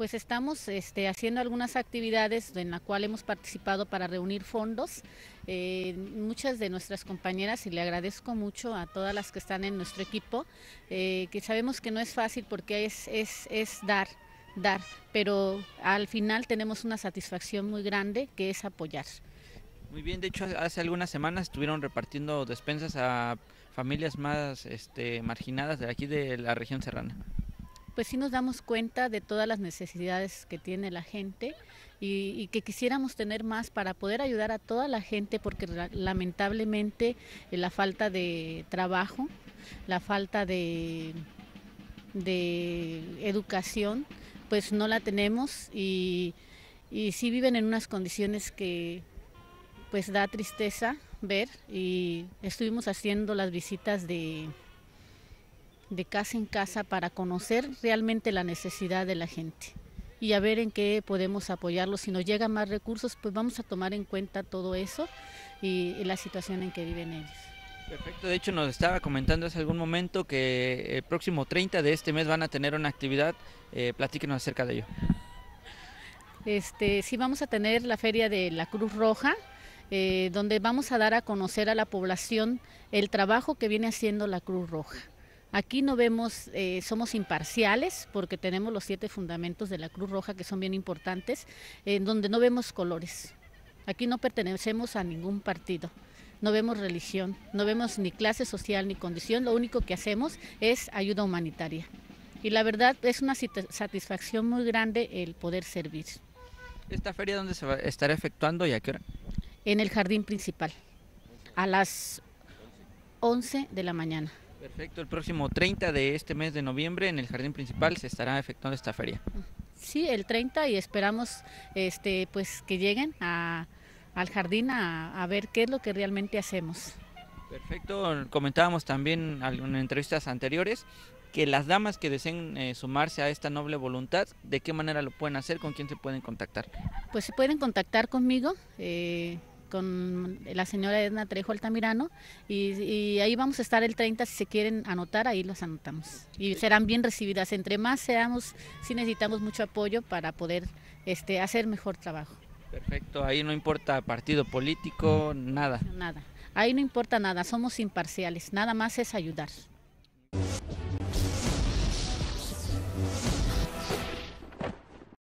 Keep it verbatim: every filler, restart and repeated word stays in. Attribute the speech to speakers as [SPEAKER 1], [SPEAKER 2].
[SPEAKER 1] Pues estamos este, haciendo algunas actividades en la cual hemos participado para reunir fondos. Eh, muchas de nuestras compañeras, y le agradezco mucho a todas las que están en nuestro equipo, eh, que sabemos que no es fácil porque es, es, es dar, dar, pero al final tenemos una satisfacción muy grande que es apoyar.
[SPEAKER 2] Muy bien, de hecho hace algunas semanas estuvieron repartiendo despensas a familias más este, marginadas de aquí de la región serrana.
[SPEAKER 1] Pues sí nos damos cuenta de todas las necesidades que tiene la gente y, y que quisiéramos tener más para poder ayudar a toda la gente, porque lamentablemente eh, la falta de trabajo, la falta de, de educación, pues no la tenemos y, y sí viven en unas condiciones que pues da tristeza ver, y estuvimos haciendo las visitas de de casa en casa para conocer realmente la necesidad de la gente y a ver en qué podemos apoyarlos. Si nos llegan más recursos, pues vamos a tomar en cuenta todo eso y, y la situación en que viven ellos.
[SPEAKER 2] Perfecto, de hecho nos estaba comentando hace algún momento que el próximo treinta de este mes van a tener una actividad, eh, platíquenos acerca de ello.
[SPEAKER 1] Este, sí, vamos a tener la feria de la Cruz Roja, eh, donde vamos a dar a conocer a la población el trabajo que viene haciendo la Cruz Roja. Aquí no vemos, eh, somos imparciales porque tenemos los siete fundamentos de la Cruz Roja que son bien importantes, en donde no vemos colores. Aquí no pertenecemos a ningún partido, no vemos religión, no vemos ni clase social ni condición, lo único que hacemos es ayuda humanitaria. Y la verdad es una satisfacción muy grande el poder servir.
[SPEAKER 2] ¿Esta feria dónde se va, estará efectuando y a qué hora?
[SPEAKER 1] En el jardín principal, a las once de la mañana.
[SPEAKER 2] Perfecto, el próximo treinta de este mes de noviembre en el jardín principal se estará efectuando esta feria.
[SPEAKER 1] Sí, el treinta, y esperamos este, pues, que lleguen a, al jardín a, a ver qué es lo que realmente hacemos.
[SPEAKER 2] Perfecto, comentábamos también en entrevistas anteriores que las damas que deseen eh, sumarse a esta noble voluntad, ¿de qué manera lo pueden hacer? ¿Con quién se pueden contactar?
[SPEAKER 1] Pues se pueden contactar conmigo, eh, con la señora Edna Trejo Altamirano, y, y ahí vamos a estar el treinta. Si se quieren anotar, ahí los anotamos y serán bien recibidas. Entre más seamos, sí necesitamos mucho apoyo para poder este, hacer mejor trabajo.
[SPEAKER 2] Perfecto, ahí no importa partido político, nada.
[SPEAKER 1] Nada, ahí no importa nada, somos imparciales, nada más es ayudar.